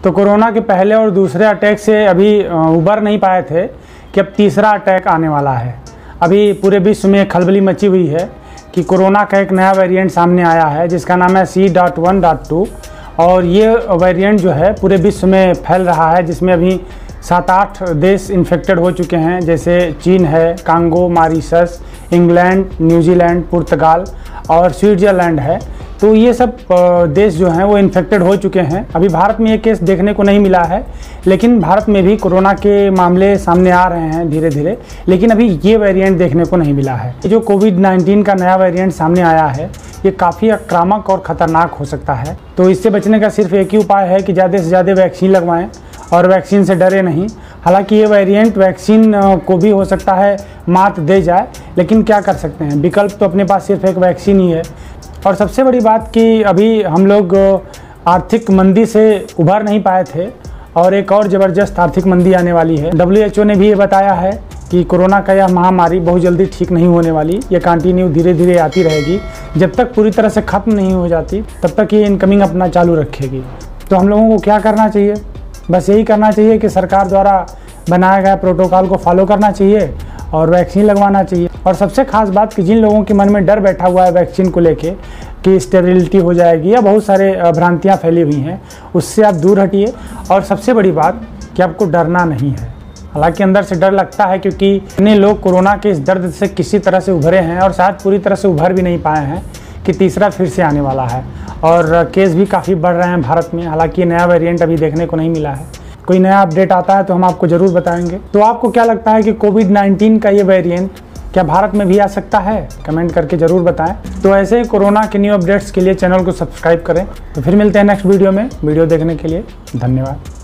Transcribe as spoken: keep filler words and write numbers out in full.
तो कोरोना के पहले और दूसरे अटैक से अभी उबर नहीं पाए थे कि अब तीसरा अटैक आने वाला है। अभी पूरे विश्व में खलबली मची हुई है कि कोरोना का एक नया वेरिएंट सामने आया है जिसका नाम है C dot one dot two और ये वेरिएंट जो है पूरे विश्व में फैल रहा है, जिसमें अभी सात आठ देश इन्फेक्टेड हो चुके हैं, जैसे चीन है, कांगो, मॉरिशस, इंग्लैंड, न्यूजीलैंड, पुर्तगाल और स्विट्ज़रलैंड है। तो ये सब देश जो हैं वो इन्फेक्टेड हो चुके हैं। अभी भारत में ये केस देखने को नहीं मिला है, लेकिन भारत में भी कोरोना के मामले सामने आ रहे हैं धीरे धीरे, लेकिन अभी ये वेरिएंट देखने को नहीं मिला है। जो कोविड नाइन्टीन का नया वेरिएंट सामने आया है ये काफ़ी आक्रामक और ख़तरनाक हो सकता है। तो इससे बचने का सिर्फ एक ही उपाय है कि ज़्यादा से ज़्यादा वैक्सीन लगवाएं और वैक्सीन से डरे नहीं। हालांकि ये वेरिएंट वैक्सीन को भी हो सकता है मात दे जाए, लेकिन क्या कर सकते हैं, विकल्प तो अपने पास सिर्फ एक वैक्सीन ही है। और सबसे बड़ी बात कि अभी हम लोग आर्थिक मंदी से उभर नहीं पाए थे और एक और ज़बरदस्त आर्थिक मंदी आने वाली है। डब्ल्यू एच ओ ने भी ये बताया है कि कोरोना का यह महामारी बहुत जल्दी ठीक नहीं होने वाली, ये कंटिन्यू धीरे धीरे आती रहेगी। जब तक पूरी तरह से ख़त्म नहीं हो जाती तब तक ये इनकमिंग अपना चालू रखेगी। तो हम लोगों को क्या करना चाहिए? बस यही करना चाहिए कि सरकार द्वारा बनाया गया प्रोटोकॉल को फॉलो करना चाहिए और वैक्सीन लगवाना चाहिए। और सबसे खास बात कि जिन लोगों के मन में डर बैठा हुआ है वैक्सीन को लेके कि स्टेरिलिटी हो जाएगी या बहुत सारे भ्रांतियाँ फैली हुई हैं, उससे आप दूर हटिए। और सबसे बड़ी बात कि आपको डरना नहीं है। हालांकि अंदर से डर लगता है क्योंकि इतने लोग कोरोना के इस दर्द से किसी तरह से उभरे हैं और शायद पूरी तरह से उभर भी नहीं पाए हैं कि तीसरा फिर से आने वाला है और केस भी काफ़ी बढ़ रहे हैं भारत में। हालांकि नया वेरिएंट अभी देखने को नहीं मिला है। कोई नया अपडेट आता है तो हम आपको ज़रूर बताएंगे। तो आपको क्या लगता है कि कोविड नाइन्टीन का ये वेरिएंट क्या भारत में भी आ सकता है? कमेंट करके ज़रूर बताएं। तो ऐसे ही कोरोना के न्यू अपडेट्स के लिए चैनल को सब्सक्राइब करें। तो फिर मिलते हैं नेक्स्ट वीडियो में। वीडियो देखने के लिए धन्यवाद।